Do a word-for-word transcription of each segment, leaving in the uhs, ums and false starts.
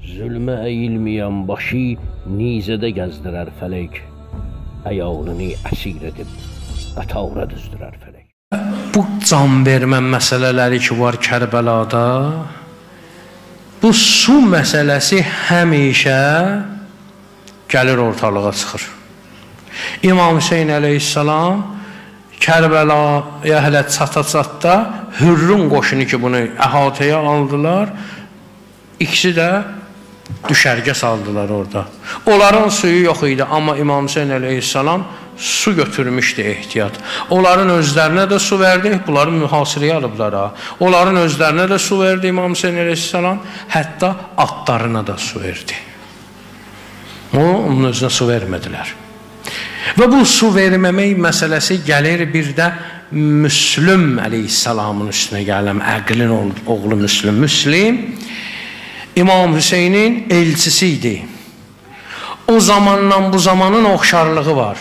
Zülmə əyilməyən başı nizədə gəzdirər fələk. Əyalını əsir edib qatavra düzdürər fələk. Bu can vermə məsələləri ki var Kərbəlada, bu su məsələsi həmişə gəlir ortalığa çıxır. İmam Hüseyin əleyhissalam Kərbəlaya hələ çata-çatda Hürrün qoşunu ki bunu əhatəyə aldılar, ikisi də düşərgə saldılar orada. Onların suyu yox idi, amma İmam Hüseyin əleyhissalam su götürmüşdü ehtiyat. Onların özlərinə də su verdi, bunları mühasirəyə alıblar ha. Onların özlərinə də su verdi İmam Hüseyin əleyhissalam, hətta atlarına da su verdi. O, onun özünə su vermədilər. Və bu su verməmək məsələsi gəlir bir də Müslüm əleyhissalamın üstünə gələm, Əqilin oğlu Müslüm. Müslim İmam Hüseynin elçisi idi. O zamandan bu zamanın oxşarlığı var.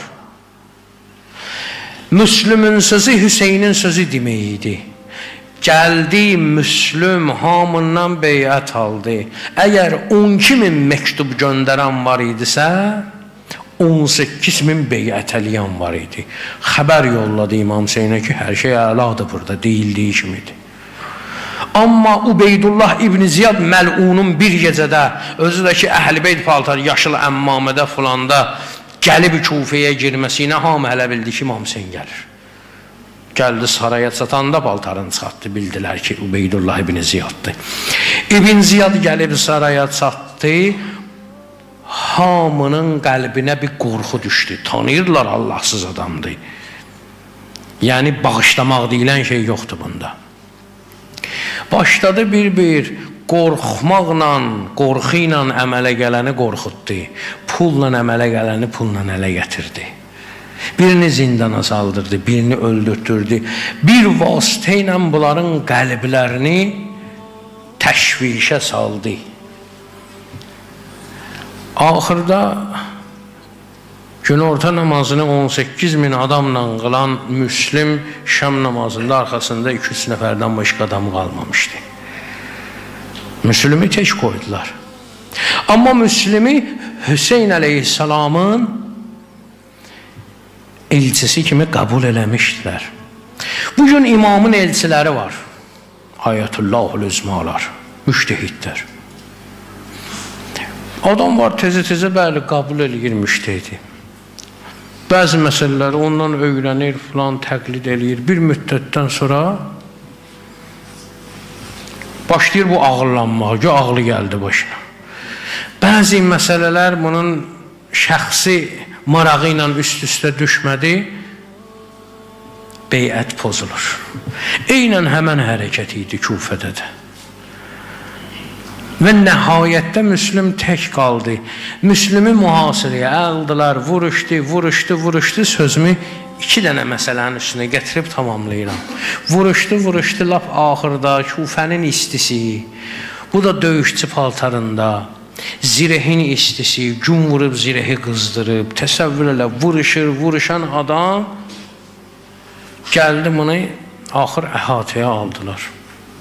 Müslümün sözü Hüseynin sözü demək idi. Gəldi Müslüm hamından beyət aldı. Əgər on iki min məktub göndərən var idisə, on səkkiz min beyət eləyən var idi. Xəbər yolladı İmam Hüseynə ki, hər şey əladır burada, deyildiyi kimidir. Amma Ubeydullah İbn Ziyad məlunun bir gecədə, özü də ki, Əhl-i paltar, yaşıl əmmamədə fulanda gəlib Kufəyə girməsinə hamı hələ bildi ki, İmam Hüseyn gəlir. Gəldi saraya çatanda paltarını çatdı, bildilər ki, Ubeydullah İbn Ziyaddır. İbn Ziyad gəlib saraya çatdı, hamının qəlbinə bir qorxu düşdü. Tanıyırlar, Allahsız adamdır. Yəni, bağışlamaq deyilən şey yoxdur bunda. Başladı bir-bir qorxmaqla, qorxu ilə əmələ gələni qorxutdu. Pulla əmələ gələni pulla ələ gətirdi. Birini zindana saldırdı, birini öldürtdürdü. Bir vasitə ilə bunların qəlblərini təşvişə saldı. Axırda günorta namazını on səkkiz min adamla qılan Müslim şam namazında arxasında iki üç nəfərdən başqa adam qalmamışdı. Müslimi tək qoydular. Amma Müslimi Hüseyin əleyhissalamın elçisi kimi qəbul eləmişdilər. Bugün imamın elçiləri var. Ayətullahul üzmalar, müştehidlər. Adam var tezə-tezə bəli qəbul eləyir müştehidi. Bəzi məsələləri ondan öyrənir, filan təqlid eləyir. Bir müddətdən sonra başlayır bu ağırlanmağa, ki, ağlı gəldi başına. Bəzi məsələlər bunun şəxsi marağı ilə üst-üstə düşmədi, beyət pozulur. Eynən həmən hərəkət idi Kufədə də. Və nəhayətdə Müslüm tək qaldı. Müslümü mühasirəyə aldılar, vuruşdu, vuruşdu, vuruşdu. Sözümü iki dənə məsələnin üstünə gətirib tamamlayıram. Vuruşdu, vuruşdu, lap axırda Kufənin istisi, bu da döyüşçü paltarında, zirehin istisi, gün vurub zirehi qızdırıb, təsəvvür elə, vuruşur, vuruşan adam gəldi bunu axır əhatəyə aldılar.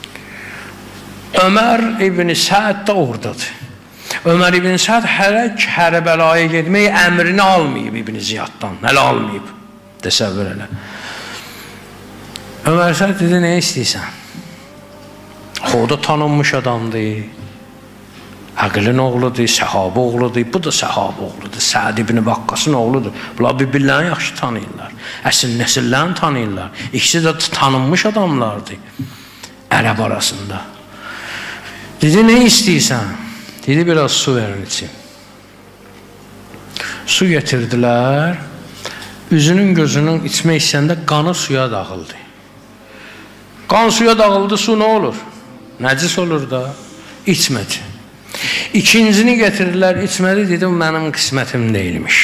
Ömər İbn Səd də oradadır. Ömər İbn Səd hələ Kərbəlaya getmək əmrini almayıb İbn Ziyaddan, hələ almayıb, təsəvvür elə. Ömər Səd dedi, nə istəyirsən? O da tanınmış adamdır, Əqilin oğludur, səhabə oğludur, bu da səhabə oğludur, Səd İbn Vaqqasın oğludur. Bunlar bir-birlərini yaxşı tanıyırlar, əsil nəsillərini tanıyırlar. İkisi də tanınmış adamlardır ərəb arasında. Dedi, nə istəyirsən? Dedi, biraz su verin için. Su getirdilər, üzünün gözünün içmək istəyəndə qanı suya dağıldı. Qan suya dağıldı, su nə olur? Nəcis olur da, içmədi. İkincini getirdilər, içmədi, dedim, mənim qismətim deyilmiş.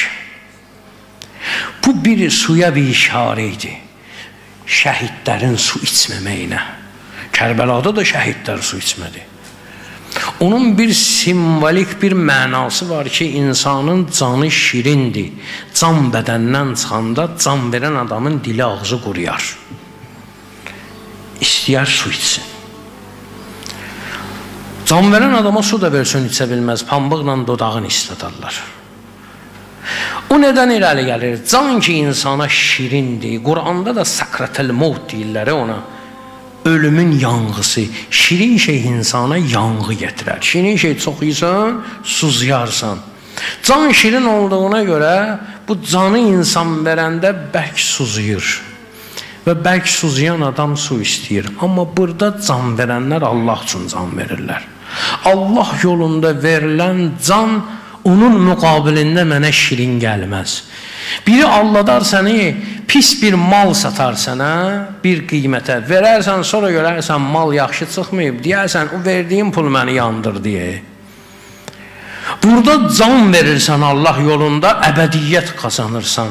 Bu biri suya bir işarə idi, şəhidlərin su içməməyinə. Kərbəlada da şəhidlər su içmədi. Onun bir simvolik bir mənası var ki, insanın canı şirindir. Can bədəndən çıxanda can verən adamın dili ağzı quruyar. İstəyər su içsin. Can verən adama su da versin içə bilməz, pambıqla dodağını isladarlar. O nədən irəli gəlir? Can ki insana şirindir. Quranda da sakratəl mevt deyirlər ona. Ölümün yanğısı. Şirin şey insana yanğı gətirər. Şirin şey çox yiysən, suzuyarsan. Can şirin olduğuna görə bu canı insan verəndə bərk suzuyur. Və bərk suzuyan adam su istəyir. Amma burada can verənlər Allah üçün can verirlər. Allah yolunda verilən can onun müqabilində mənə şirin gəlməz. Biri aldadar səni, pis bir mal satar sənə, bir qiymətə verərsən, sonra görərsən mal yaxşı çıxmayıb, deyərsən o verdiyin pul məni yandır deyə. Burada can verirsən Allah yolunda, əbədiyyət qazanırsan.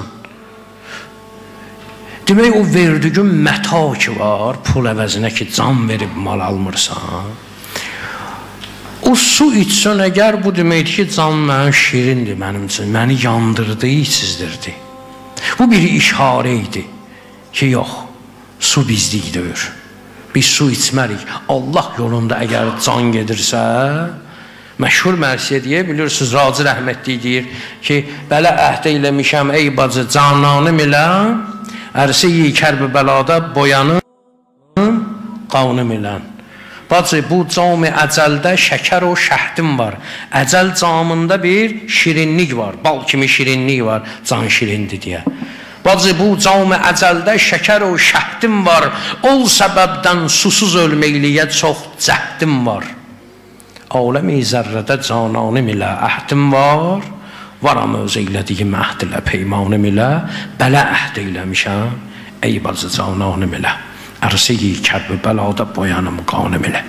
Demək o verdiyin məta ki var, pul əvəzinə ki can verib mal almırsan. O su içsən əgər bu deməkdir ki, can mənim şirindir mənim üçün, məni yandırdı, içizdirdi. Bu bir işarə idi ki, yox, su bizlik deyir. Biz su içmərik. Allah yolunda əgər can gedirsə, məşhur mərsiyə deyə bilirsiniz, Raci rəhmətli deyir ki, belə əhdə eləmişəm, ey bacı, cananım ilə, ərsi-i kərb-i bəlada boyanım, qavnım ilə. Bacı, bu cam-ı əcəldə şəkər o şəhdim var. Əcəl camında bir şirinlik var. Bal kimi şirinlik var. Can şirindir deyə. Bacı, bu cam-ı əcəldə şəkər o şəhdim var. Ol səbəbdən susuz ölməkliyə çox cəhdim var. Aləmi zərrədə cananım ilə əhdim var. Varam öz eylədiyim əhd ilə peymanım ilə. Bələ əhd eyləmişəm. Ey bacı, cananım ilə. Ərsi-i kərb-i bəlada boyanım qanım ilə.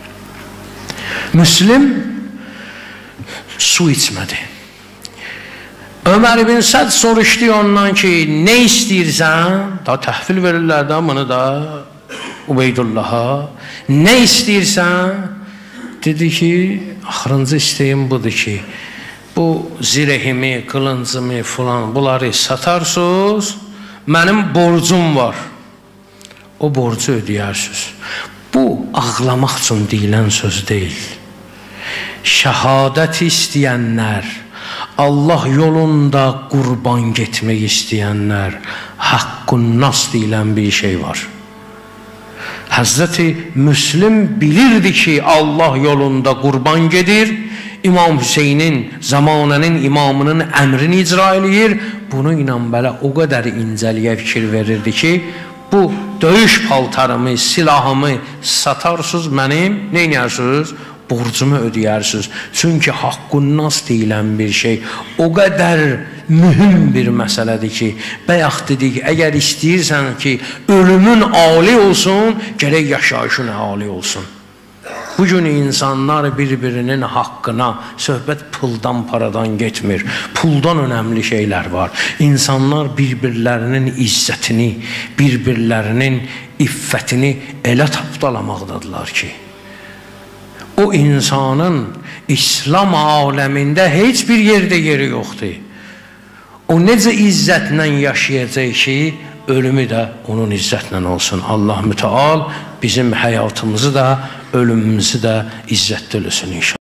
Müslim su içmədi. Ömər ibn Səd soruşdu ondan ki, nə istəyirsən? Da təhvil verirlər də bunu da Ubeydullaha. Nə istəyirsən? Dedi ki, axırıncı istəyim budur ki, bu zirehimi, qılıncımı filan bunları satarsınız, mənim borcum var. O borcu ödəyərsiniz. Bu, ağlamaq üçün deyilən söz deyil. Şəhadət istəyənlər, Allah yolunda qurban getmək istəyənlər, haqqun nas deyilən bir şey var. Həzrəti Müslim bilirdi ki, Allah yolunda qurban gedir, İmam Hüseynin, zamanənin imamının əmrini icra eləyir. Bunu ilə belə o qədər incəliyə fikir verirdi ki, bu döyüş paltarımı, silahımı satarsınız, mənim nə edirsiniz? Borcumu ödəyərsiniz. Çünki haqqun nas deyilən bir şey o qədər mühüm bir məsələdir ki, bayaq dedik, əgər istəyirsən ki, ölümün ali olsun, gərək yaşayışın ali olsun. Bugün insanlar bir-birinin haqqına, söhbət puldan, paradan getmir. Puldan önəmli şeylər var. İnsanlar bir-birlərinin izzətini, bir-birlərinin iffətini elə tapdalamaqdadılar ki, o insanın İslam aləmində heç bir yerdə yeri yoxdur. O necə izzətlə yaşayacaq ki, ölümü də onun izzətlə olsun. Allah mütəal bizim həyatımızı da, ölümümüzü də izzətli olsun inşallah.